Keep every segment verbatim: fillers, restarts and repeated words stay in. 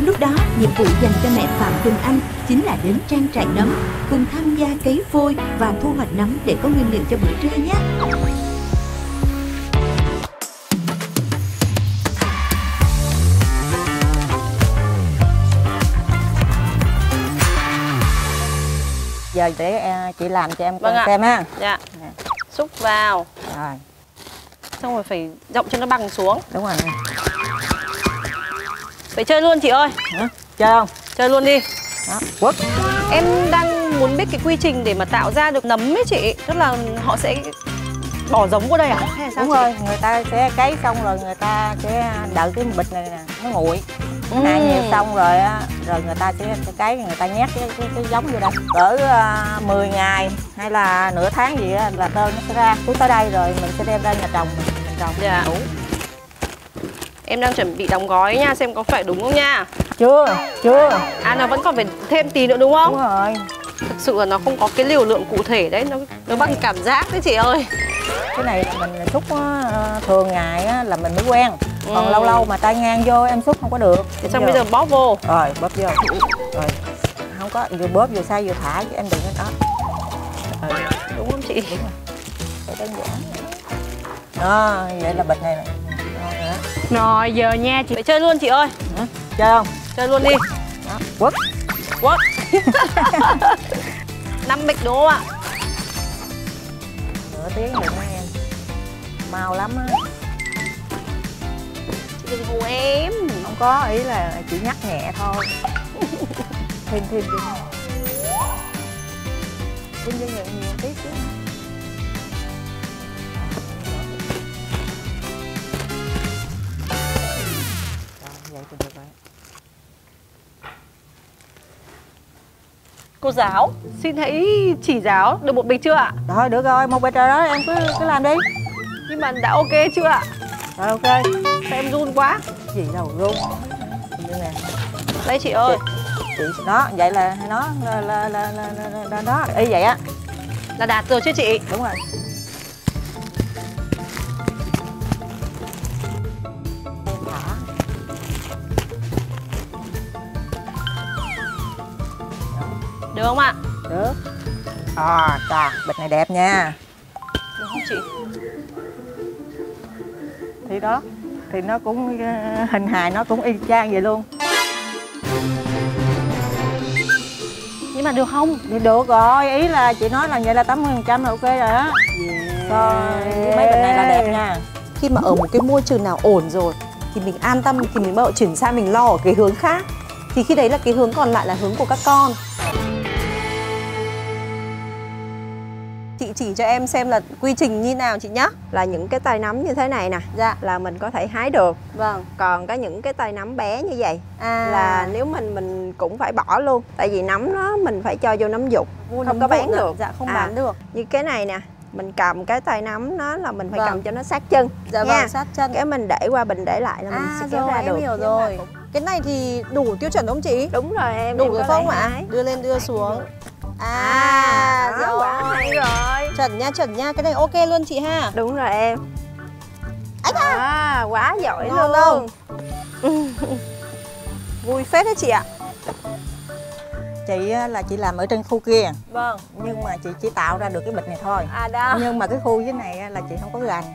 lúc đó, nhiệm vụ dành cho mẹ Phạm Quỳnh Anh chính là đến trang trại nấm, cùng tham gia cấy phôi và thu hoạch nấm để có nguyên liệu cho bữa trưa nhé. Giờ để chị làm cho em vâng xem ha. Dạ. Xúc vào. Rồi. Xong rồi phải rộng cho nó bằng xuống. Đúng rồi. Phải chơi luôn chị ơi. Hả? Chơi không? Chơi luôn đi. Đó. Quất. Em đang muốn biết cái quy trình để mà tạo ra được nấm ấy chị. Tức là họ sẽ bỏ giống qua đây à? Hay là sao? Đúng chị? rồi, người ta sẽ cấy xong rồi người ta sẽ đợi cái bịch này nè, nó nguội. Ừ. Hạ nhiều xong rồi á, rồi người ta sẽ cấy, người ta nhét cái, cái, cái giống vô đây. Cỡ uh, mười ngày hay là nửa tháng gì á là tơ nó sẽ ra. Cứ tới đây rồi mình sẽ đem ra nhà trồng mình, mình trồng. Dạ. Đủ. Em đang chuẩn bị đóng gói nha, xem có phải đúng không nha. Chưa, chưa. À, nó vẫn còn phải thêm tí nữa đúng không? Đúng rồi. Thực sự là nó không có cái liều lượng cụ thể đấy, nó nó bằng cảm giác đấy chị ơi. Cái này mình xúc uh, thường ngày á, là mình mới quen. Còn ừ. lâu lâu mà tay ngang vô em xúc không có được. Thế xong bây giờ bóp vô. Rồi bóp vô. Rồi không có vừa bóp vừa sai vừa thả chứ em đừng có đó. Ừ. Đúng không chị? Đúng rồi. Đơn giản. Đó, vậy là bịch này nè. Rồi giờ nha chị. Phải chơi luôn chị ơi. Hả? Chơi không? Chơi luôn đi. Đó. Quất. Quất. Năm bịch đúng không ạ? Nửa tiếng được mấy em. Mau lắm á. Đừng hù em. Không có, ý là chỉ nhắc nhẹ thôi. Thêm thêm thêm. Thêm thêm nhiều nhiều tí xíu. Rồi, vậy thì được rồi. Cô giáo, xin hãy chỉ giáo. Được một bịch chưa ạ? Rồi, được rồi, một bịch rồi đó, em cứ cứ làm đi. Nhưng mà đã ok chưa ạ? Rồi, ok. Sao em run quá? Gì đâu, run. Như nè. Đây chị ơi. Chị, đó, vậy là nó là là là là đó, y vậy á. Là đạt rồi chứ chị? Đúng rồi. Em thả. Được không ạ? Được. À, chà, bịch này đẹp nha. Được không chị? Thì đó, thì nó cũng hình hài nó cũng y chang vậy luôn. Nhưng mà được không? Thì được rồi, ý là chị nói là vậy là tám mươi phần trăm là ok rồi á. Yeah. Rồi, mấy bịch này là đẹp nha. Khi mà ở một cái môi trường nào ổn rồi thì mình an tâm thì mình bắt đầu chuyển sang mình lo ở cái hướng khác. Thì khi đấy là cái hướng còn lại là hướng của các con. Chị chỉ cho em xem là quy trình như nào chị nhé. Là những cái tay nấm như thế này nè, dạ, là mình có thể hái được. Vâng. Còn có những cái tay nấm bé như vậy à, là nếu mình mình cũng phải bỏ luôn. Tại vì nấm nó mình phải cho vô nấm dục, không có bán được. Dạ không à, bán được. Như cái này nè, mình cầm cái tay nấm nó là mình phải vâng. cầm cho nó sát chân. Dạ nha. vâng, sát chân. Cái mình để qua bình để lại là mình à, sẽ kéo rồi, ra em được. hiểu rồi. Cái này thì đủ tiêu chuẩn đúng không chị? Đúng rồi em. Đủ em rồi có không thể ạ? hái. Đưa lên đưa xuống. À, À, rồi. quả hay rồi. Chuẩn nha, chuẩn nha. Cái này ok luôn chị ha. Đúng rồi em. Ách à. À, quá giỏi Ngon luôn. luôn. Vui phết đấy chị ạ. Chị là chị làm ở trên khu kia. Vâng. Nhưng mà chị chỉ tạo ra được cái bịch này thôi. À đó. Nhưng mà cái khu dưới này là chị không có gành.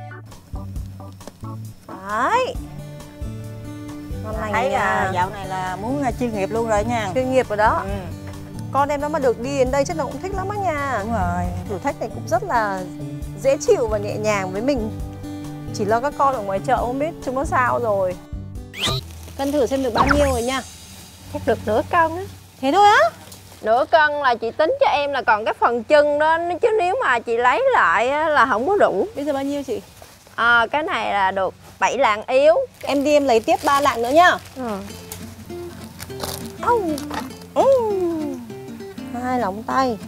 Đấy. Ngon lành Thấy nha. là dạo này là muốn chuyên nghiệp luôn rồi nha. Chuyên nghiệp rồi đó. Ừ. Con em nó mà được đi đến đây chắc là cũng thích lắm á nha. Đúng rồi. Thử thách này cũng rất là dễ chịu và nhẹ nhàng với mình. Chỉ lo các con ở ngoài chợ không biết chúng nó sao rồi. Cân thử xem được bao nhiêu rồi nha. Chắc được nửa cân á. Thế thôi á? Nửa cân là chị tính cho em là còn cái phần chân đó. Chứ nếu mà chị lấy lại á, là không có đủ. Bây giờ bao nhiêu chị? À, cái này là được bảy lạng yếu. Em đi em lấy tiếp ba lạng nữa nhá. Ừ. Oh. Mm. Hai lọng tay.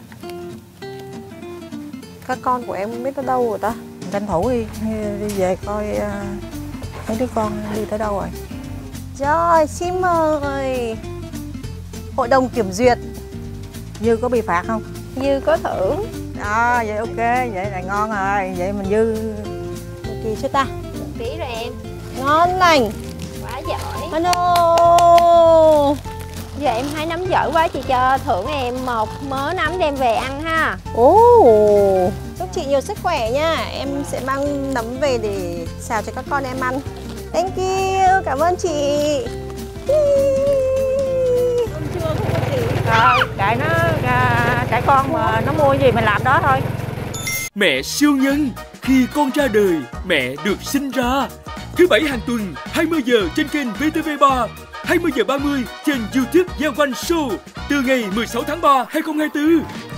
Các con của em không biết nó đâu rồi ta. Tranh thủ đi, đi về coi uh, mấy đứa con đi tới đâu rồi. Rồi, xin mời hội đồng kiểm duyệt. Dư có bị phạt không? Dư có thưởng. À, vậy ok, vậy là ngon rồi. Vậy mình Dư kỳ cho ta. Tí rồi em. Ngon lành. Quá giỏi. Hello. hái nấm giỏi quá, chị cho thưởng em một mớ nấm đem về ăn ha. Ồ, chúc chị nhiều sức khỏe nha. Em sẽ mang nấm về để xào cho các con em ăn. Thank you, cảm ơn chị. Không chưa, không có chị. Rồi, kệ nó, kệ con mà nó mua gì mình làm đó thôi. Mẹ siêu nhân, khi con ra đời, mẹ được sinh ra. Thứ bảy hàng tuần, hai mươi giờ trên kênh vê tê vê ba, hai mươi giờ ba mươi trên YouTube Giang Quanh Show. Từ ngày mười sáu tháng ba năm hai không hai tư.